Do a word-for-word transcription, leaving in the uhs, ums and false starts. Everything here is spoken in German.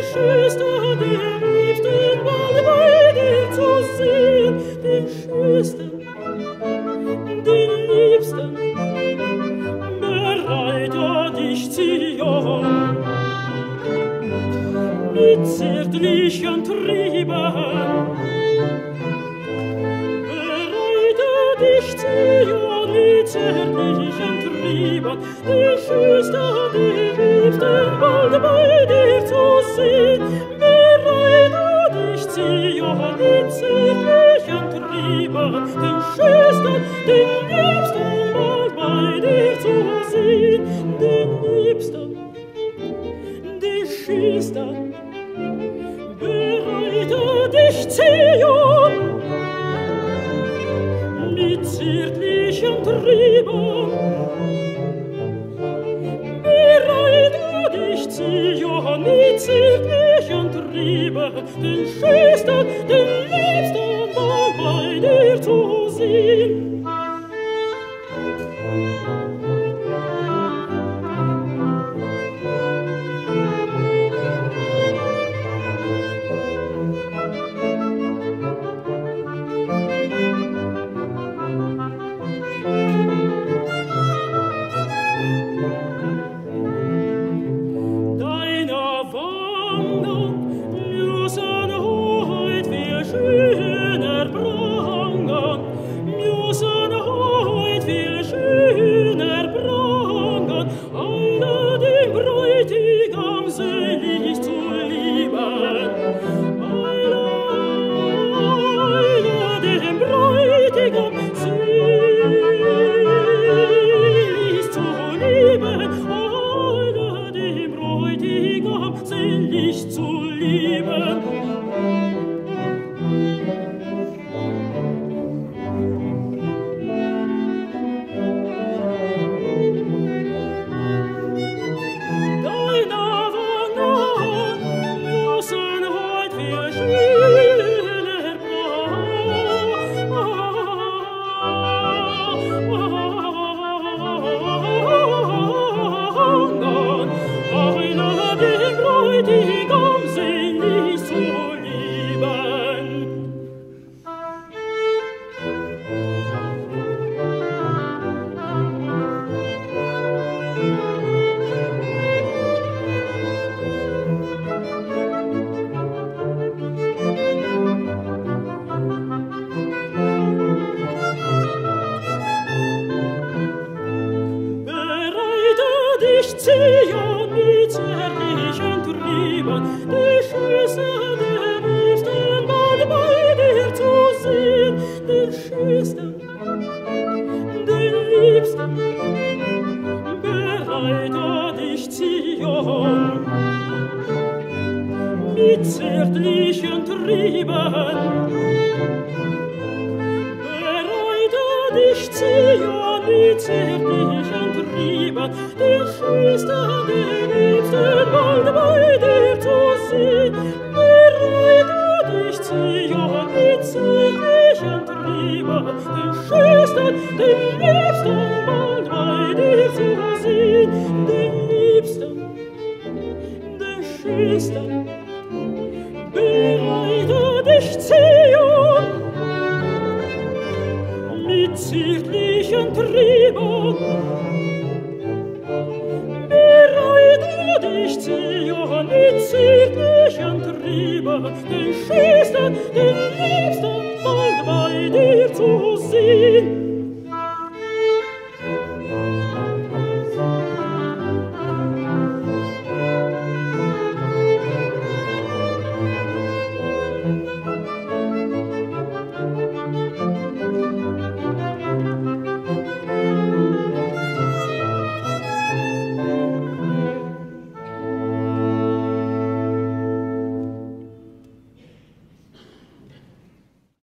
schönste, den liebsten bald bei dir zu sehen, den schönsten, den liebsten, bereite dich, Zion, mit zärtlichen Trieben. Bereite dich, Zion, mit zärtlichen Trieben, den schönsten, den liebsten bald bei dir zu sehen. Bereite dich, Zion, mit zärtlichen Trieben, den schönsten, den liebsten bald bei dir zu sehen. Den liebsten, den schönsten, bereite dich, Zion, mit zärtlichen Trieben. Bereite dich, Zion, mit zärtlichen Trieben, den schönsten, den liebsten bald bei dir zu sehen. Zion, mit zärtlichen Trieben, die schönsten, den liebsten bald bei dir zu sehen, den schönsten, den liebsten, bereite dich, Zion, mit zärtlichen Trieben. Bereite dich, Zion, mit zärtlichen Trieben, den schönsten, den liebsten bald bei dir zu sehen. Bereite dich, Zion, mit zärtlichen Trieben, den schönsten, den liebsten bald bei dir zu sehen. Den liebsten, den schönsten, bereite dich, Zion, mit zärtlichen Trieben. Bereite dich, Zion, mit zärtlichen Trieben, den schönsten, den liebsten bald bei dir zu sehen.